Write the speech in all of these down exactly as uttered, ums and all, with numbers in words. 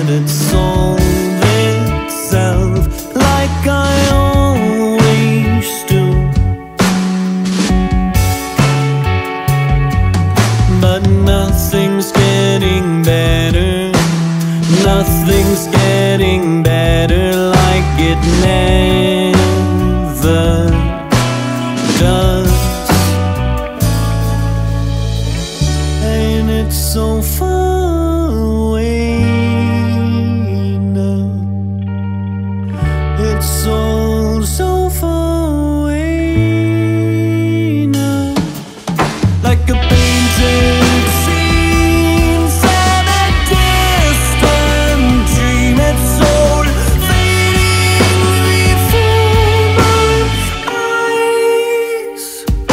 let it solve itself like I always do. But nothing's getting better, nothing's getting better like it never does. And it's so far away now. It's all so far away now. Like a painted scene set a distant dream. It's all fading before my eyes.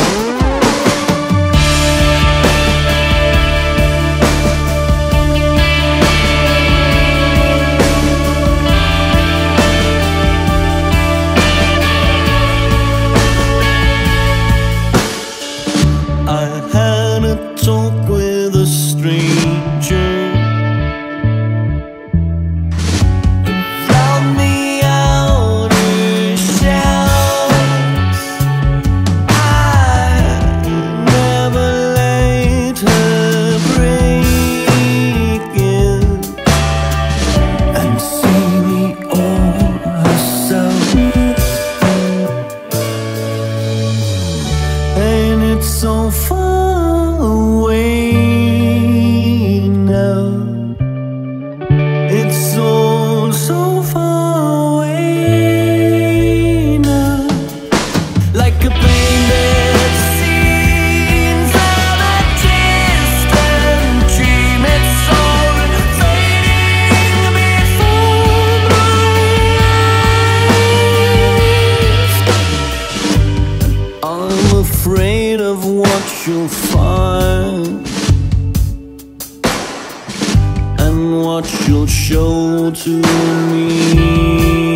I had a talk with a stranger around the outer shells. I never let her break in and see me all herself. And it's so far away now. It's all so far away now. Like a painted scene from a distant dream. It's all fading before my eyes. I'm afraid of what you'll find and what you'll show to me.